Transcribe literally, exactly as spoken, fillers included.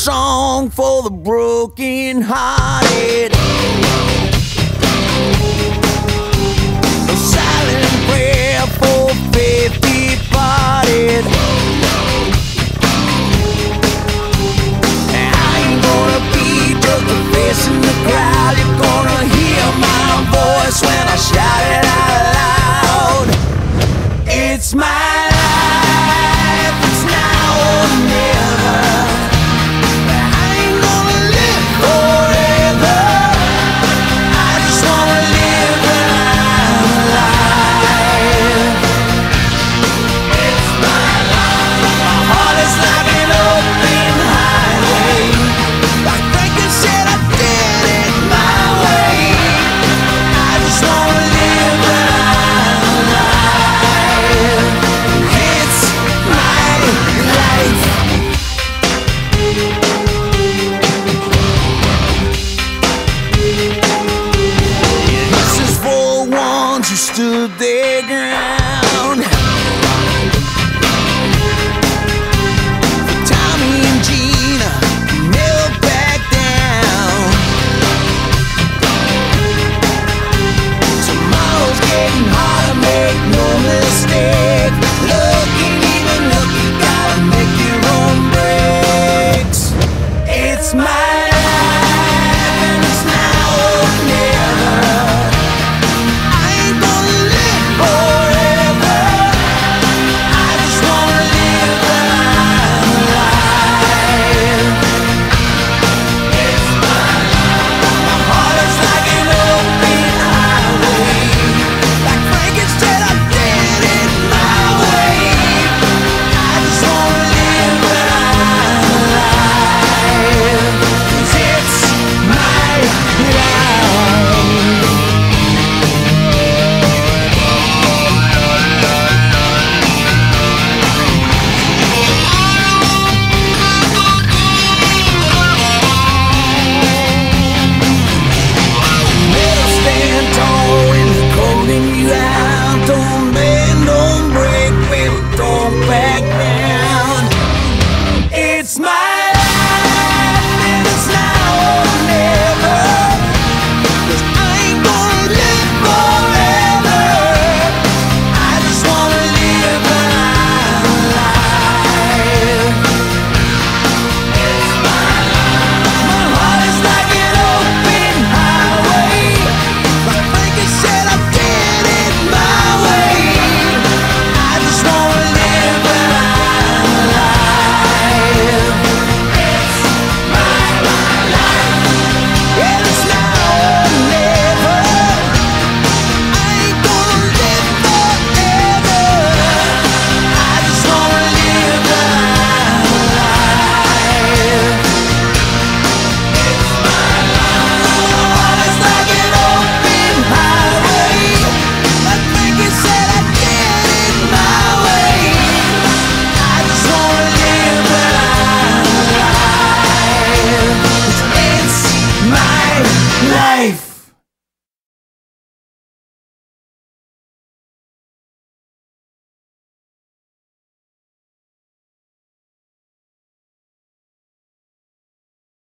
song for the broken hearted, a silent prayer for faith departed. I ain't gonna be just a face in the crowd. You're gonna hear my voice when I shout it out loud. It's my life, it's now or never. I ain't gonna live forever. I just wanna live when I'm alive. It's my life. My heart is like an open highway. Like Franklin said, I did it my way. I just wanna live when I'm alive. It's my life. This is for the ones who stood their ground. For Tommy and Gina, who never back down. Tomorrow's getting harder, make no mistake. Look, ain't even look, you gotta make your own breaks. It's my life, and it's now or never. I ain't gonna live forever. I just wanna live when I'm alive. It's my life. My heart is like an open highway. Like Frankenstein, I did it my way. I just wanna live when I'm alive. 'Cause it's my life. Never stand tall when they're calling you out. Don't bend, don't break, baby, don't back down. It's my life, and it's now or never. 'Cause I ain't gonna live forever. I just wanna live when I'm alive. It's my life. My heart is like an open highway. Like Frankie said, I did it my way. I just wanna live when I'm alive. It's my life, and it's now or never. I ain't gonna live forever. I just wanna live when I'm alive. It's my life. My heart is like an open highway. Like Frankie said, I did it my way. I just wanna live when I'm alive. 'Cause it's my life.